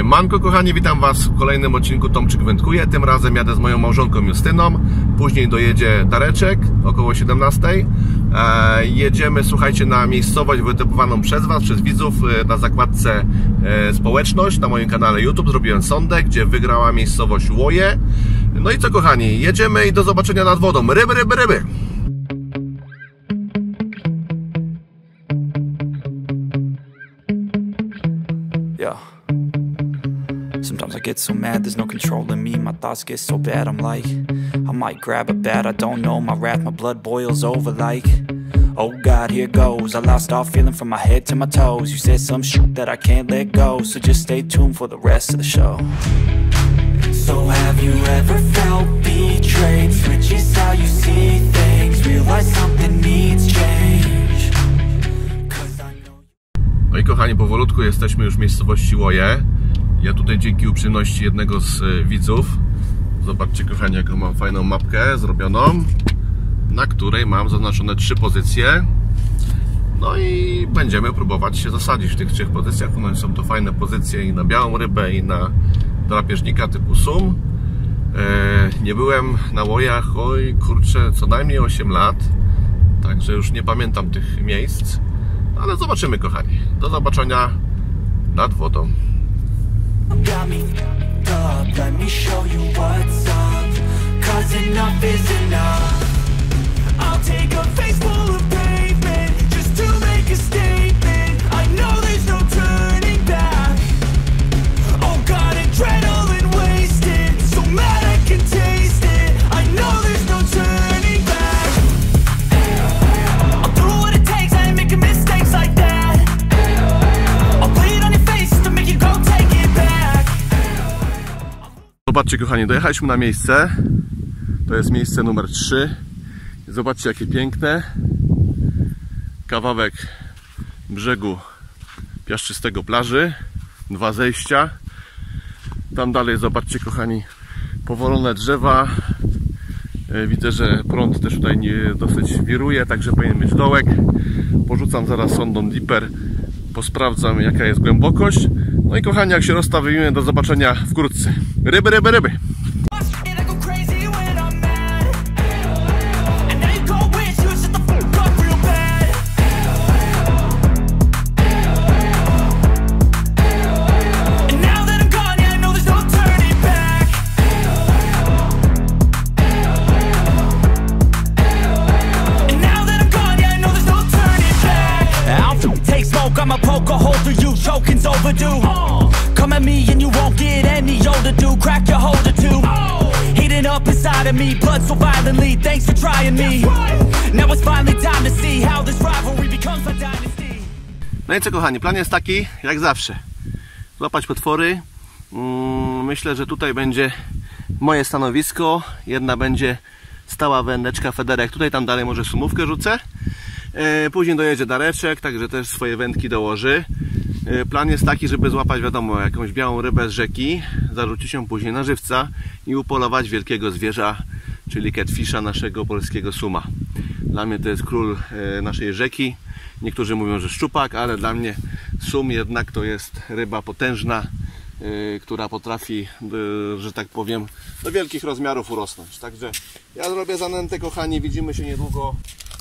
Siemanko kochani, witam Was w kolejnym odcinku Tomczyk Wędkuje. Tym razem jadę z moją małżonką Justyną. Później dojedzie Dareczek około 17. Jedziemy, słuchajcie, na miejscowość wytypowaną przez Was, przez widzów, na zakładce społeczność. Na moim kanale YouTube zrobiłem sondę, gdzie wygrała miejscowość Łoje. No i co kochani, jedziemy i do zobaczenia nad wodą. Ryby, ryby, ryby! Sometimes I get so mad, there's no controlling me. My thoughts get so bad, I'm like, I might grab a bat, I don't know. My wrath, my blood boils over like, oh God, here goes. I lost all feeling from my head to my toes. You said some shit that I can't let go, so just stay tuned for the rest of the show. So have you ever felt betrayed? Switches how you see things, realize something needs change. No i kochani, powolutku jesteśmy już w miejscowości Łoje. Ja tutaj dzięki uprzejmości jednego z widzów, zobaczcie kochani, jaką mam fajną mapkę zrobioną, na której mam zaznaczone 3 pozycje. No i będziemy próbować się zasadzić w tych 3 pozycjach. No, są to fajne pozycje i na białą rybę, i na drapieżnika typu sum. Nie byłem na Łojach, oj kurczę, co najmniej 8 lat, także już nie pamiętam tych miejsc, ale zobaczymy kochani. Do zobaczenia nad wodą. Got me up, let me show you what's up, 'cause enough is enough. I'll take a face full of pavement just to make a statement. I know there's no turning back. Oh God, adrenaline wasted, so mad I can taste it. I know there's no turning back. I'll do what it takes, I ain't making mistakes like that. I'll bleed on your face to make you go take it back. Zobaczcie kochani, dojechaliśmy na miejsce. To jest miejsce numer 3. Zobaczcie jakie piękne. Kawałek brzegu piaszczystego plaży. 2 zejścia. Tam dalej zobaczcie kochani, powolone drzewa. Widzę, że prąd też tutaj dosyć wiruje, także powinien być dołek. Porzucam zaraz sondą dipper. Posprawdzam jaka jest głębokość. No i kochani, jak się rozstawimy, do zobaczenia wkrótce. Ryby, ryby, ryby! I'ma poke a hole through you, choking's overdue. Come at me and you won't get any older, dude. Crack your holder too. Heating up inside of me, blood so violently. Thanks for trying me. Now it's finally time to see how this rivalry becomes a dynasty. No i co kochani, plan jest taki, jak zawsze. Złapać potwory. Myślę, że tutaj będzie moje stanowisko. Jedna będzie stała wędeczka Federek. Tutaj, tam dalej może sumówkę rzucę. Później dojedzie Dareczek, także też swoje wędki dołoży. Plan jest taki, żeby złapać, wiadomo, jakąś białą rybę z rzeki, zarzucić ją później na żywca i upolować wielkiego zwierza, czyli catfisha, naszego polskiego suma. Dla mnie to jest król naszej rzeki. Niektórzy mówią, że szczupak, ale dla mnie sum jednak to jest ryba potężna, która potrafi, że tak powiem, do wielkich rozmiarów urosnąć. Także ja zrobię zanętę kochani, widzimy się niedługo.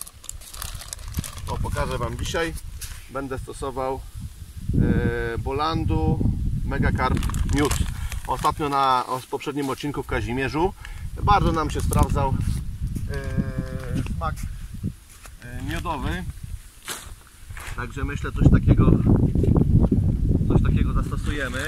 Pokażę Wam dzisiaj. Będę stosował Bolandu Megacarp Miód. Ostatnio w poprzednim odcinku w Kazimierzu bardzo nam się sprawdzał smak miodowy. Także myślę, coś takiego zastosujemy.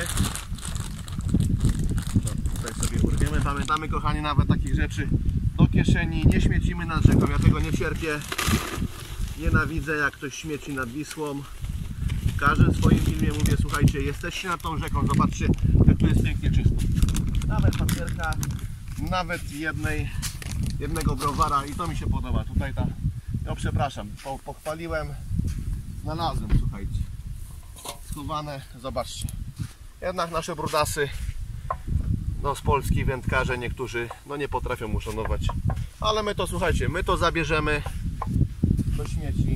Tutaj sobie urwiemy. Pamiętamy kochani, nawet takich rzeczy do kieszeni. Nie śmiecimy nad rzeką. Ja tego nie cierpię. Nienawidzę, jak ktoś śmieci nad Wisłą. W każdym swoim filmie mówię, słuchajcie, jesteście nad tą rzeką, zobaczcie, jak tu jest pięknie czysto. Nawet papierka, nawet jednego browara i to mi się podoba. Tutaj no przepraszam, pochwaliłem, znalazłem, słuchajcie. Schowane, zobaczcie. Jednak nasze brudasy, no z Polski wędkarze niektórzy, no nie potrafią uszanować. Ale my to, słuchajcie, my to zabierzemy do śmieci.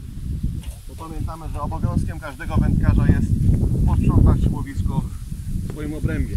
Bo pamiętamy, że obowiązkiem każdego wędkarza jest posprzątać łowisko swoim obrębie.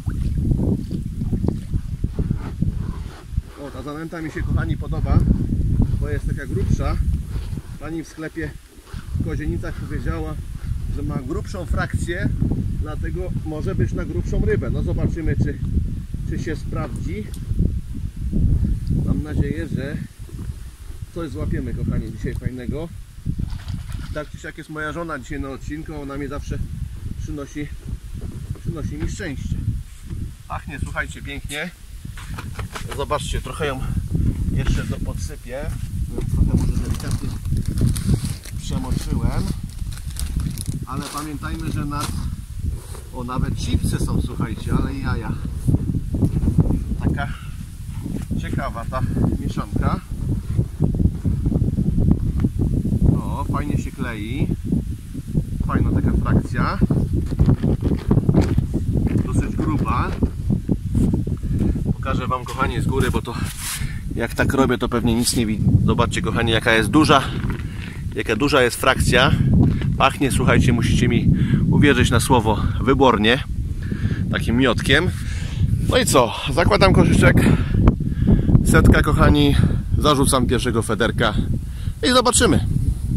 O, ta zanęta mi się, kochani, podoba, bo jest taka grubsza. Pani w sklepie w Kozienicach powiedziała, że ma grubszą frakcję, dlatego może być na grubszą rybę. No zobaczymy, czy się sprawdzi. Mam nadzieję, że coś złapiemy, kochani, dzisiaj fajnego. Tak czy siak jest moja żona dzisiaj na odcinku, ona mi zawsze przynosi mi szczęście. Pachnie, słuchajcie, pięknie. Zobaczcie, trochę ją jeszcze podsypię. Trochę może delikatnie przemoczyłem. Ale pamiętajmy, że nawet chipsy są, słuchajcie, ale jaja. Taka ciekawa ta mieszanka. O, fajnie się klei. Fajna taka frakcja. Dosyć gruba. Pokażę wam, kochani, z góry, bo to jak tak robię, to pewnie nic nie widzę. Zobaczcie, kochani, jaka duża jest frakcja. Pachnie, słuchajcie, musicie mi uwierzyć na słowo, wybornie. Takim miotkiem. No i co? Zakładam koszyczek. Setka, kochani. Zarzucam pierwszego federka. I zobaczymy.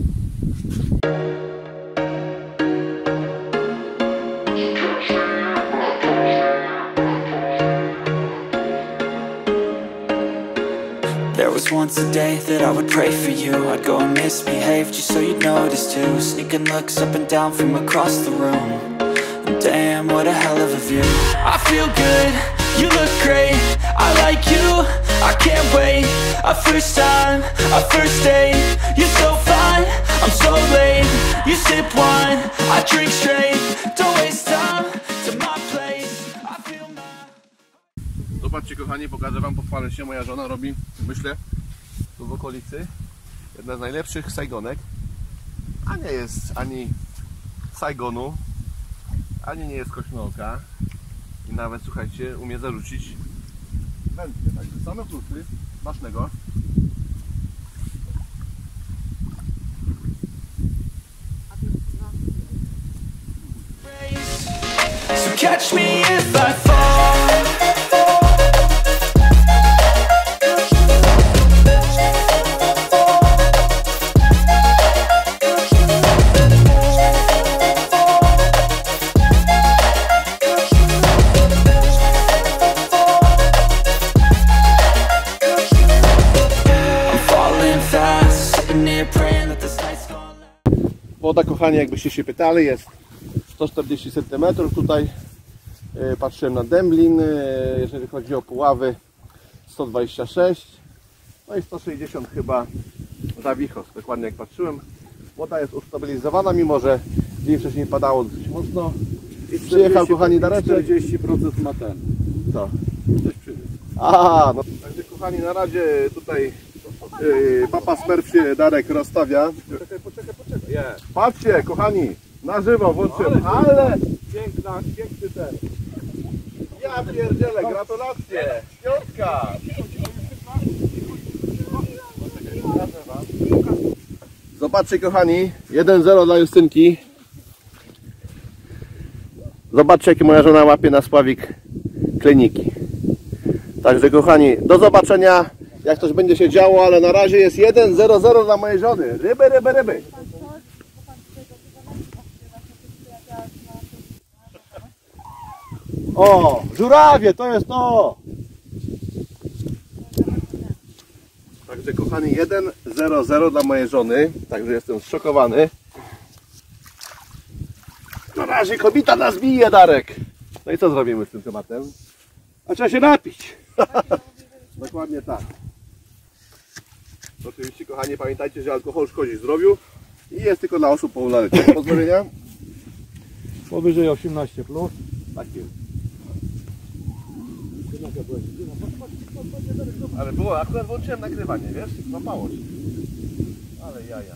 There was once a day that I would pray for you. I'd go and misbehave just so you'd notice too. Sneaking looks up and down from across the room. And damn, what a hell of a view. I feel good, you look great. I like you, I can't wait. A first time, a first date. You're so fine, I'm so late. You sip wine, I drink straight. Don't waste time to my place. I feel my... Zobaczcie, kochani, pokażę wam, pochwalę się. Moja żona robi, myślę, tu w okolicy jedna z najlepszych sajgonek. A nie jest ani sajgonu, ani nie jest kośnooka. I nawet, słuchajcie, umie zarzucić wędkę. Także same plusy smacznego. So catch me if I fall. Woda, kochani, jakbyście się pytali, jest 140 cm. Tutaj patrzyłem na dęblin, jeżeli chodzi o puławy 126, no i 160 chyba za wichos, dokładnie jak patrzyłem. Woda jest ustabilizowana, mimo że dzień wcześniej padało dosyć mocno. I przyjechał, kochani, Dareczek. 40% ma ten. Co? Coś przyjdzie. Aha, no także, kochani, na razie tutaj Papa Smurf się, Darek, rozstawia. Poczekaj. Patrzcie, kochani, na żywo włączyłem, ale Piękny ten. ja pierdzielę, gratulacje, piątka. Zobaczcie, kochani, 1-0 dla Justynki. Zobaczcie, jakie moja żona łapie na spławik kliniki. Także, kochani, do zobaczenia, jak coś będzie się działo, ale na razie jest 1-0-0 dla mojej żony. Ryby. O, żurawie, to jest to! Także, kochani, 1-0-0 dla mojej żony. Także jestem zszokowany. Na razie kobieta nas bije, Darek. No i co zrobimy z tym tematem? A trzeba się napić. Dokładnie tak. Oczywiście, kochani, pamiętajcie, że alkohol szkodzi zdrowiu i jest tylko dla osób pełnoletnich. Pozdrowienia. Powyżej 18 plus. Tak jest. Ale było, akurat włączyłem nagrywanie, wiesz? Złapało się. Ale jaja.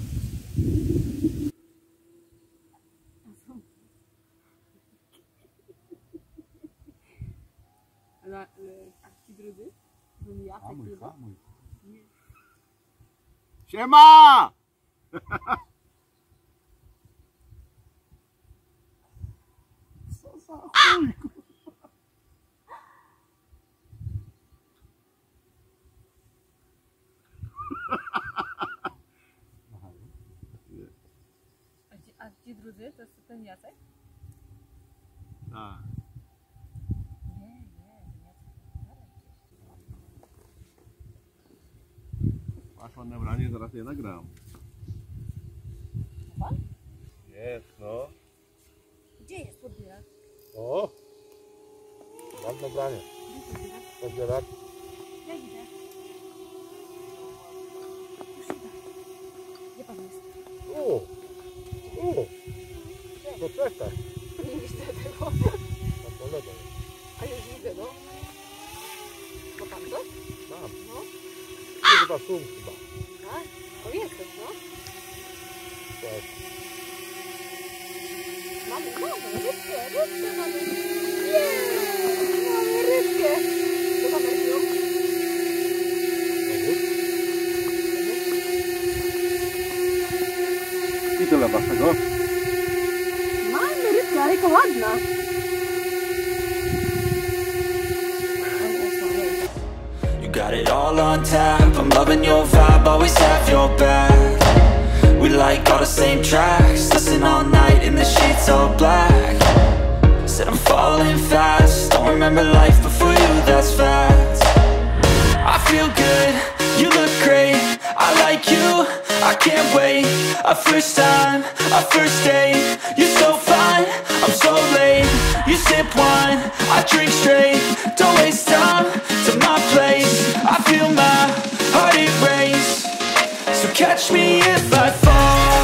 A ci drudzy? Hamuj. Siema! Co za chuj, drudzy? To jest ten Jacek? Tak. Nie, ten Jacek. Masz ładne branie, zaraz je nagram. Pan? Jest, no. Gdzie jest podbierak? O! Ładne branie. Podbierak. Ja idę. Już idę. Gdzie pan jest? No czekaj. Nie widzę tego. Na po lewo. A już widzę, no. Ma pan to? Mam. No. Chyba sum chyba. Tak? O, jest to, no. Tak. Mamy rybkę mamy. Jej! Mamy rybkę. Co tam robią? I tyle waszego. Mamy rybkę, ale jaka ładna. You got it all on tap, I'm loving your vibe, always have your back. We like all the same tracks, listen all night in the sheets all black. Said I'm falling fast, don't remember life before you, that's fact. I feel good, you look great, I like you, I can't wait. A first time, a first date, you're so fine, I'm so late. You sip wine, I drink straight, don't waste time to my place. I feel my heart erase, so catch me if I fall.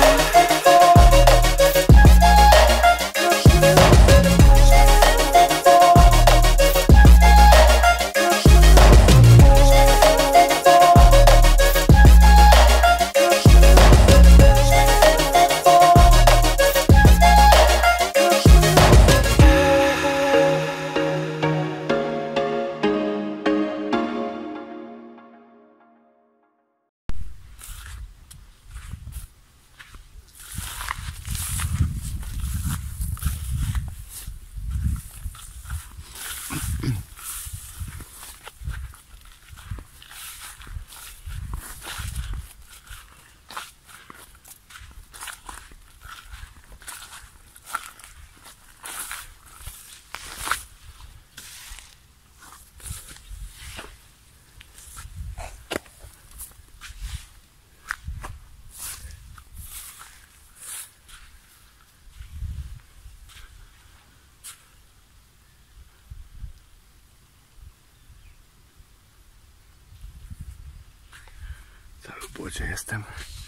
Cały w błocie jestem.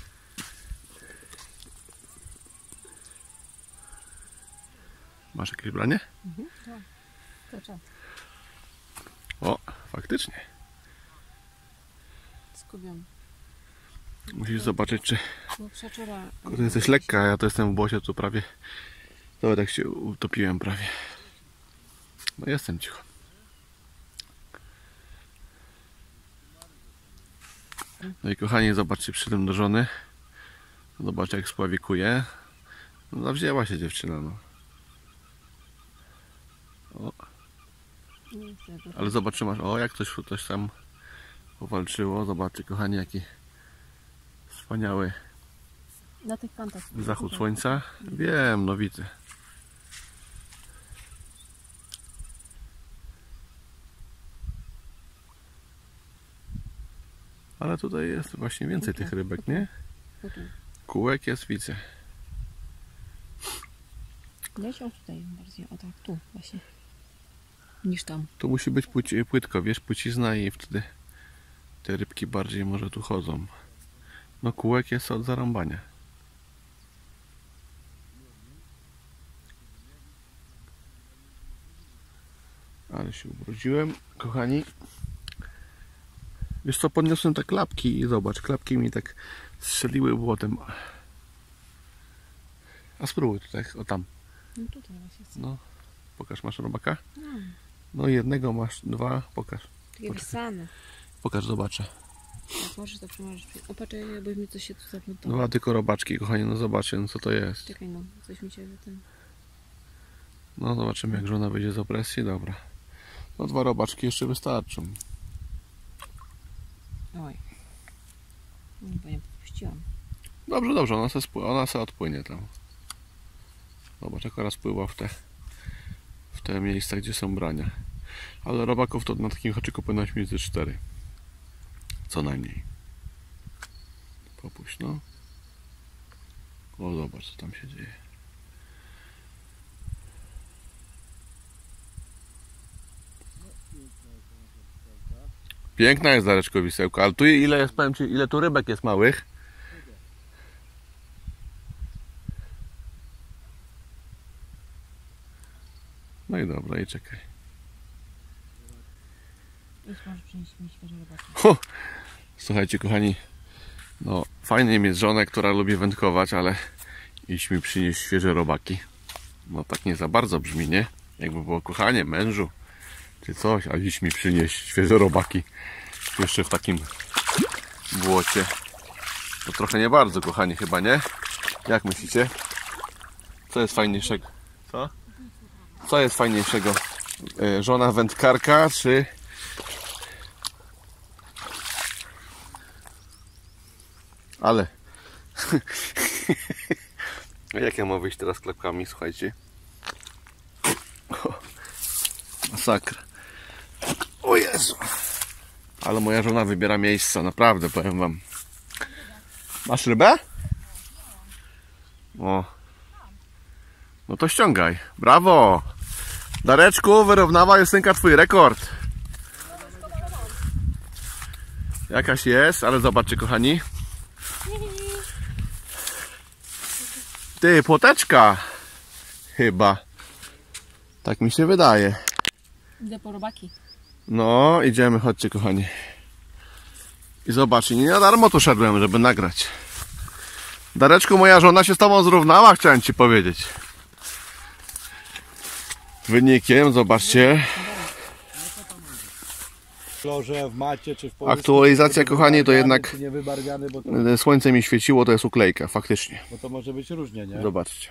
Masz jakieś branie? To czas. O, faktycznie. Skubiam. Musisz zobaczyć, czy Bo przeczora... ty jesteś lekka, a ja to jestem w błocie, tu prawie. Nawet jak się utopiłem prawie. No jestem cicho. No i kochani, zobaczcie przy tym do żony. Zobaczcie, jak spławikuje. No zawzięła się dziewczyna, no. O. Ale zobaczymy, o, jak coś tam powalczyło. Zobaczcie, kochani, jaki wspaniały Na tych kantach. zachód słońca. Wiem, no widzę. Ale tutaj jest właśnie więcej tych rybek, nie? Kółek jest, widzę. Leciał tutaj bardziej, o tak, tu właśnie. Niż tam. Tu musi być płytko, wiesz, płycizna i wtedy te rybki bardziej może tu chodzą. No kółek jest od zarąbania. Ale się ubrudziłem, kochani. Wiesz co, podniosłem te klapki i zobacz, klapki mi tak strzeliły błotem. A spróbuj tutaj, o tam. No tutaj właśnie chcę. No, pokaż, masz robaka? No, No jednego masz, dwa, pokaż. takie wysane. Pokaż, zobaczę. Jak możesz to przemarzyć. Opatrzę, bo mi coś się tu zaplątało. Dwa tylko robaczki, kochani, no zobaczcie, no co to jest. Czekaj, no, coś mi się ten... No zobaczymy, jak żona wyjdzie z opresji, dobra. No dwa robaczki jeszcze wystarczą. Oj. No, bo nie puściłam. Dobrze, dobrze, ona se odpłynie tam. Zobacz, akurat pływa w te miejsca, gdzie są brania. Ale robaków to na takim haczyku powinno mieć ze 4. Co najmniej. Popuść, no. O, zobacz, co tam się dzieje. Piękna jest Dareczko wisełka, ale tu ile jest, powiem Ci, ile tu rybek jest małych. No i dobra, i czekaj. Już możesz przynieść mi świeże robaki. Słuchajcie kochani, no fajnie mieć żonę, która lubi wędkować, ale idź mi przynieść świeże robaki. No tak nie za bardzo brzmi, nie? Jakby było kochanie, mężu czy coś, a idź mi przynieść świeże robaki. Jeszcze w takim błocie. To trochę nie bardzo, kochani, chyba, nie? Jak myślicie? Co jest fajniejszego? Co? Co jest fajniejszego? Żona wędkarka, czy... Ale... Jak ja mam wyjść teraz klepkami, słuchajcie? Masakra. O Jezu! Ale moja żona wybiera miejsca, naprawdę, powiem wam. Masz rybę? O. No to ściągaj. Brawo! Dareczku, wyrównała Justynka twój rekord. Jakaś jest, ale zobaczcie kochani. Ty, płoteczka. Chyba. Tak mi się wydaje. Idę po robaki. No, idziemy, chodźcie kochani. I zobaczcie, nie na darmo tu szedłem, żeby nagrać. Dareczku, moja żona się z tobą zrównała, chciałem ci powiedzieć. Wynikiem, zobaczcie. W klorze, w macie czy w połysku. Aktualizacja, kochani, to jednak nie wybarwiany, bo to, słońce mi świeciło, to jest uklejka, faktycznie. bo to może być różnie, nie? Zobaczcie.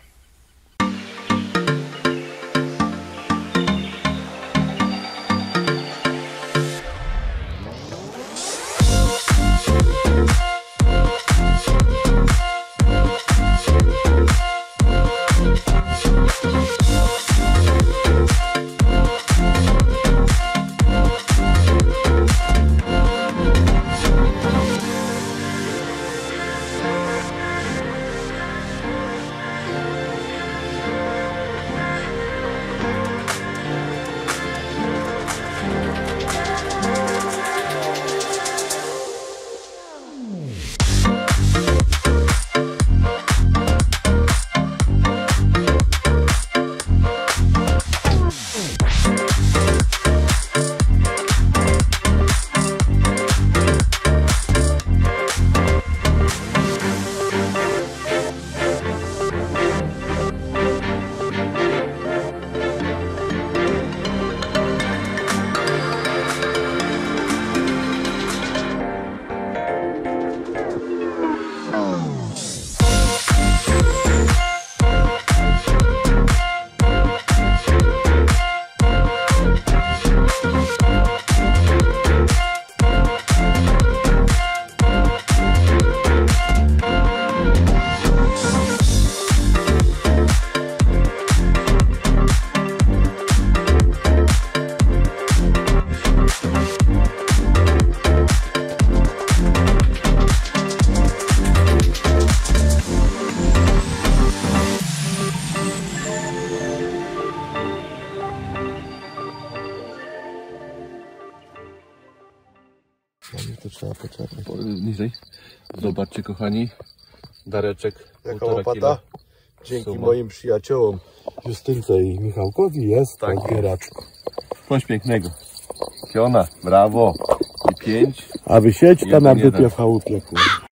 To trzeba poczekać. Niżej. Zobaczcie kochani. Dareczek. Jaka 1,5 łopata? kilo. Dzięki Suma. moim przyjaciołom Justynce i Michałkowi jest Tak. tak bieraczku. Coś pięknego. Kiona, brawo. I 5. A wy siedźcie na 1,1. dupie w chałupie.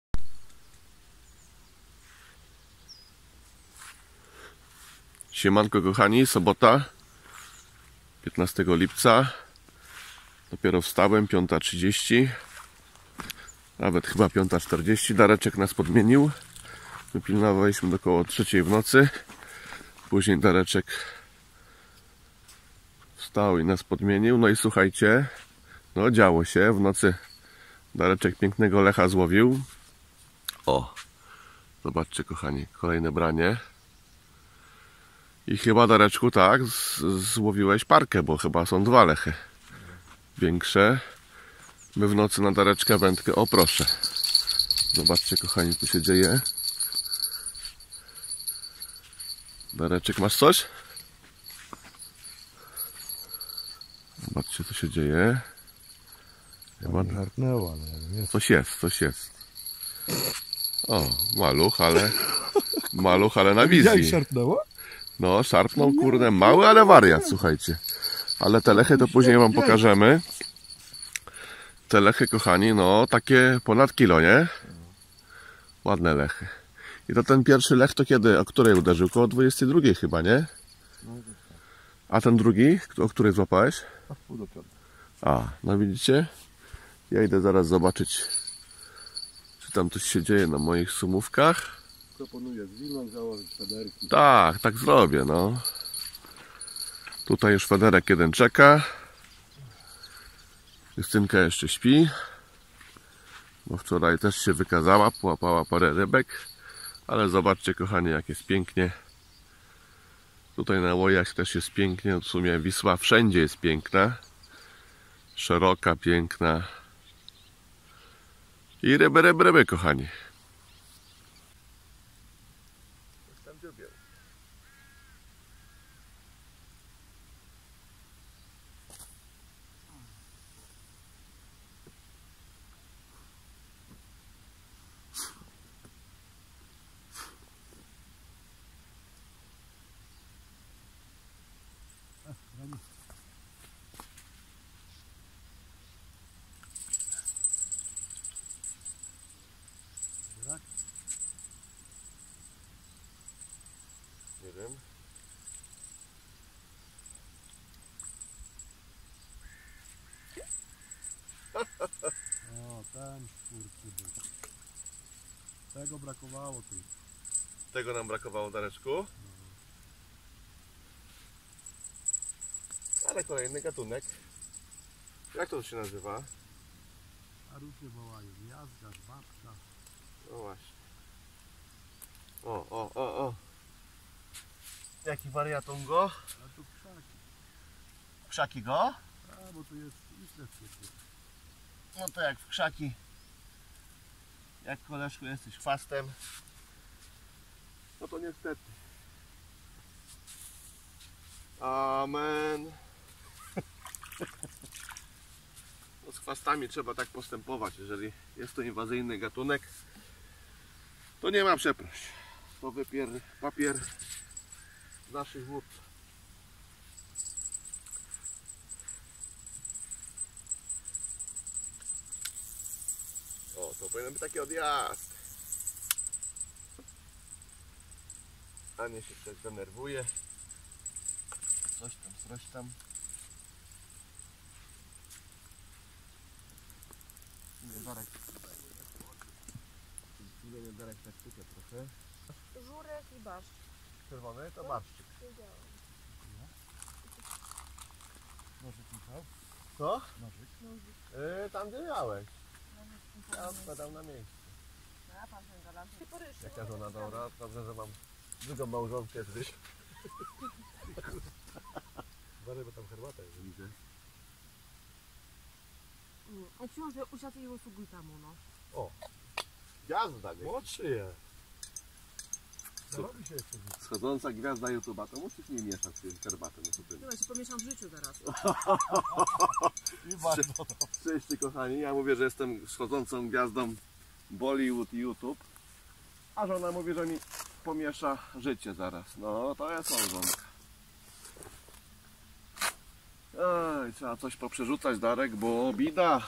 Siemanko kochani, sobota 15 lipca. Dopiero wstałem, 5:30. Nawet chyba 5:40. Dareczek nas podmienił. My pilnowaliśmy do około 3 w nocy. Później Dareczek wstał i nas podmienił. No i słuchajcie, no działo się. W nocy Dareczek pięknego lecha złowił. O, zobaczcie kochani, kolejne branie. I chyba, Dareczku, tak, złowiłeś parkę, bo chyba są 2 lechy większe. My w nocy na Dareczkę wędkę. O, proszę. Zobaczcie, kochani, co się dzieje. Dareczek, masz coś? Zobaczcie, co się dzieje. Chyba Harpnęła, ale nie. coś jest. O, maluch, ale na wizji. Jak szarpnęła? No, szarpnął, kurde, mały, ale wariat, słuchajcie. Ale te lechy to później wam pokażemy. Te lechy, kochani, no, takie ponad kilo, nie? Ładne lechy. I to ten pierwszy lech to kiedy? O której uderzył? Koło 22 chyba, nie? A ten drugi? O której złapałeś? A, no widzicie? Ja idę zaraz zobaczyć, czy tam coś się dzieje na moich sumówkach. Proponuję zwinąć, założyć federki. Tak zrobię, no. Tutaj już federek jeden czeka. Justynka jeszcze śpi, bo wczoraj też się wykazała, połapała parę rybek. Ale zobaczcie, kochani, jak jest pięknie. Tutaj na łojach też jest pięknie. W sumie Wisła wszędzie jest piękna. Szeroka, piękna. I ryby, kochani. Nie wiem. O, ten kurczę był. Tego brakowało tu. Tego nam brakowało, Dareczku. Ale kolejny gatunek. Jak to się nazywa? A różnie wołają. Jazda, babka. No właśnie. O. Jaki wariatungo? A tu krzaki. Krzaki go? A, bo tu jest islet. No to jak w krzaki. Jak, koleżku, jesteś chwastem, no to niestety. Amen. No z chwastami trzeba tak postępować. Jeżeli jest to inwazyjny gatunek, to nie ma przeproś. To papier z naszych wód. O, to powinien być taki odjazd. Ania się też denerwuje. Coś tam. Darek tak sypie trochę. Żurek i barszcz. Czerwony to barszczyk. Wiedziałam. Nożyk, Michał? Co? Nożyk. Tam gdzie miałeś. Ja odkładam na miejscu. Jaka żona dobra, dobrze, że mam drugą małżonkę z Rysią. Uważaj, bo tam herbata jest. Widzę. Książę usiadł i usługuj tam, no. O, Gwiazda, nie? młodszy jest. Robi się jeszcze nic. Schodząca gwiazda YouTube'a, to musisz nie mieszać z tym herbatem. No to ty. Chyba się pomieszam w życiu teraz. I bardzo. Cześć kochani, ja mówię, że jestem schodzącą gwiazdą Bollywood i YouTube, a żona mówi, że mi pomiesza życie zaraz. No to jest małżonka. Oj, trzeba coś poprzerzucać, Darek, bo bida.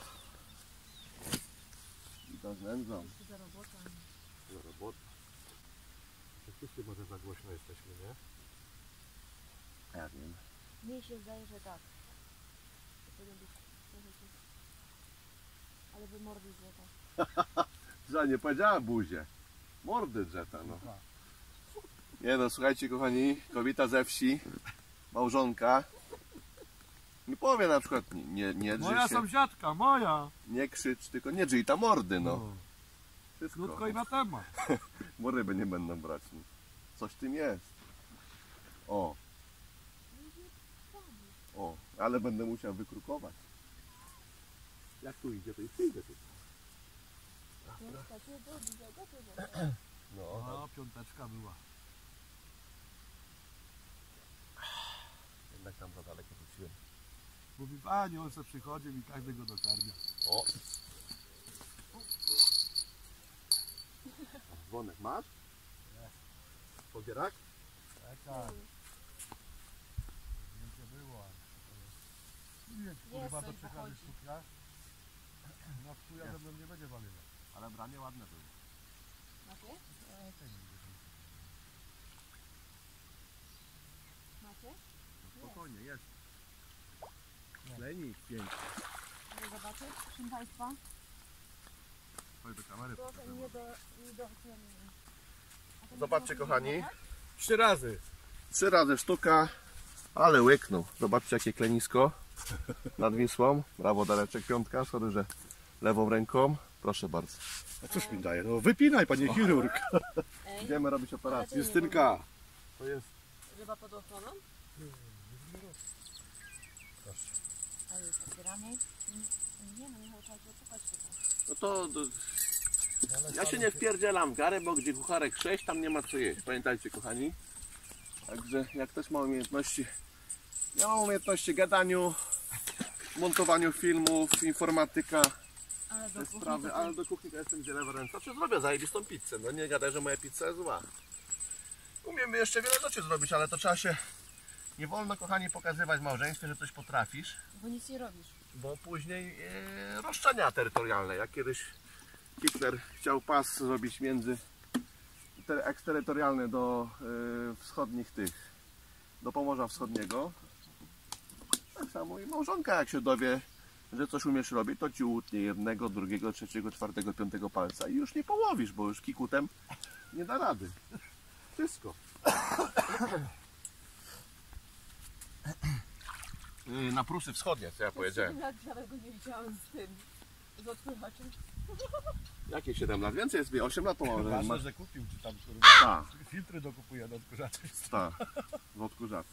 Bida z nędzą. Za robota. Za robota. Wszyscy może za głośno jesteśmy, nie? Ja wiem. Mnie się zdaje, że tak. To powinien być trochę coś. Ale by mordy złota. Że nie powiedziała buzie. Mordy drzeta, no. Nie no, słuchajcie kochani, kobieta ze wsi, małżonka, nie powie na przykład nie drzyj Moja się, sąsiadka, moja! nie krzycz, tylko nie drzyj ta mordy, no. Wszystko. Krótko i na temat. Bo ryby nie będą brać. No. Coś w tym jest. O. O, ale będę musiał wykrukować. Jak tu idzie, to i przyjdzie tu. No, No, piąteczka była. jednak tam za daleko wróciłem. Mówi, panie, on se przychodzi i każdy go dokarmia. O! Dzwonek masz? Podbierak? Tak. Zdjęcie było, ale... Nie wiem, Jest kurwa, to coś przekaże pochodzi. sztuka. Na wpój ze mną nie będzie waliła. Ale branie ładne było. Macie? Macie? Spokojnie, jest. Klenik, piękny. Mogę zobaczyć, proszę Państwa. Chodź do kamery. Proszę nie do Zobaczcie, kochani. 3 razy. 3 razy sztuka, ale łyknął. Zobaczcie, jakie klenisko nad Wisłą. Brawo, Dareczek, piątka. Sorry, że lewą ręką. Proszę bardzo. A cóż mi daje? No wypinaj, panie chirurg. Idziemy robić operację. Justynka. To jest... Ryba pod ochroną? A jest otwieranie? Nie no, Michał, trzeba popatrzcie tam. No to ja się nie wpierdzielam w garę, bo gdzie kucharek 6, tam nie ma co jeść. Pamiętajcie, kochani. Także jak ktoś ma umiejętności, ja mam umiejętności gadaniu, montowaniu filmów, informatyka, Ale do te kuchni sprawy, to ale do kuchni to jestem gdzie lewa ręka. Czy zrobię zajebistą pizzę? No nie gadaj, że moja pizza jest zła. Umiemy jeszcze wiele rzeczy zrobić, ale to trzeba się... Nie wolno, kochani, pokazywać w małżeństwie, że coś potrafisz, Bo nic nie robisz. bo później roszczenia terytorialne. Jak kiedyś Hitler chciał pas zrobić między eksterytorialny do wschodnich tych, do Pomorza Wschodniego. Tak samo i małżonka, jak się dowie, że coś umiesz robić, to ci utnie jednego, drugiego, trzeciego, czwartego, piątego palca i już nie połowisz, bo już kikutem nie da rady. Wszystko. Na Prusy Wschodnie, co ja powiedziałem. Nawet go nie widziałam z tym, z odpływaczem. Jakie 7 lat? Więcej jest, 8 lat pomału. Ważne, że kupił, czy tam kurwa. Tak, Filtry dokupuje do odkurzaczy. tak. W odkurzaczy.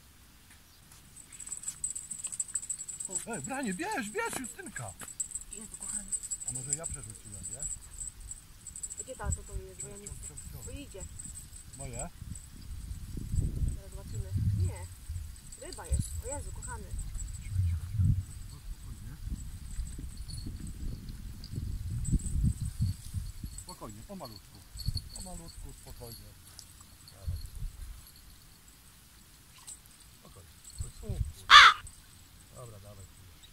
Ej, branie, bierz, Justynka. Jezu, kochany. A może ja przerzuciłem, wiesz? A gdzie ta, co to jest? Bo ja nie chcę. To idzie. Moje? Zaraz zobaczymy. Nie. Ryba jest. O Jezu, kochany. Spokojnie, pomalutku. Pomalutku, spokojnie. Dawaj. Spokojnie. Dobra, dawaj.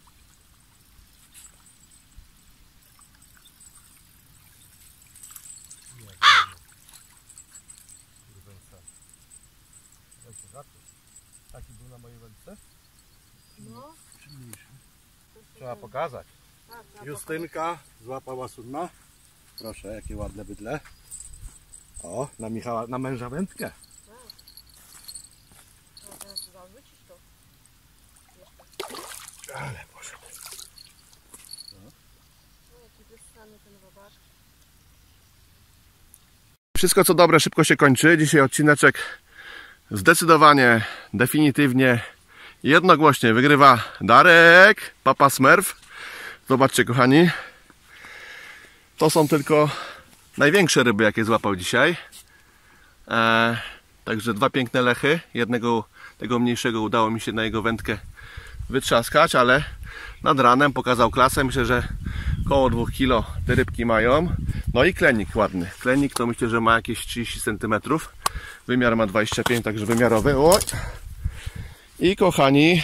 Nie. Kurwa, weźcie żarty. Taki był na mojej wędce? No. Trzeba pokazać. Tak, trzeba Justynka złapała sudna. Proszę, jakie ładne bydle. O, na Michała, na męża wędkę. pokazać. No, teraz trzeba wrzucić to. Jeszcze. Ale Boże. No, jaki wyssany ten robak. Wszystko co dobre szybko się kończy. Dzisiaj odcineczek zdecydowanie, definitywnie, jednogłośnie wygrywa Darek, Papa Smurf. Zobaczcie, kochani. To są tylko największe ryby, jakie złapał dzisiaj. Także 2 piękne lechy. Jednego, tego mniejszego, udało mi się na jego wędkę wytrzaskać, ale nad ranem pokazał klasę. Myślę, że około 2 kg te rybki mają. No i klenik ładny. Klenik to myślę, że ma jakieś 30 cm. Wymiar ma 25, także wymiarowy. O! I kochani,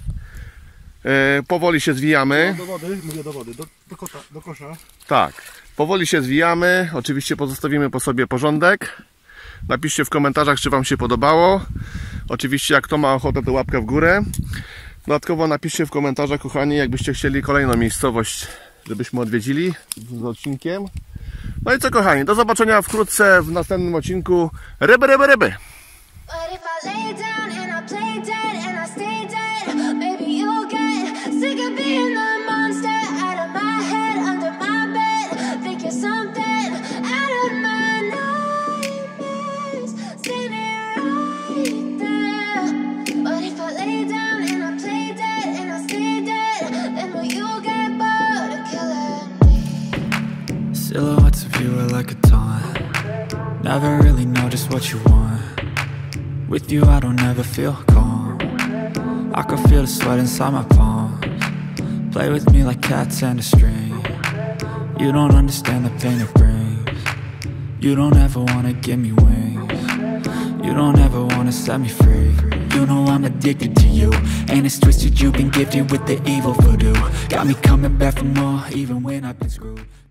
powoli się zwijamy. Do wody, mówię do wody, do kosza. Tak, powoli się zwijamy. Oczywiście pozostawimy po sobie porządek. Napiszcie w komentarzach, czy Wam się podobało. Oczywiście, jak kto ma ochotę, to łapkę w górę. Dodatkowo napiszcie w komentarzach, kochani, jakbyście chcieli kolejną miejscowość, żebyśmy odwiedzili z odcinkiem. No i co, kochani, do zobaczenia wkrótce w następnym odcinku. Ryby, ryby, ryby! But if I lay down and I play dead and I stay dead, maybe you'll get sick of being the monster out of my head, under my bed. Think you're something out of my nightmares, standing right there. Silhouettes of you are like a taunt. Never really know just what you want. With you I don't ever feel calm. I can feel the sweat inside my palms. Play with me like cats and a string. You don't understand the pain it brings. You don't ever wanna give me wings. You don't ever wanna set me free. You know I'm addicted to you, and it's twisted, you've been gifted with the evil voodoo. Got me coming back for more, even when I've been screwed.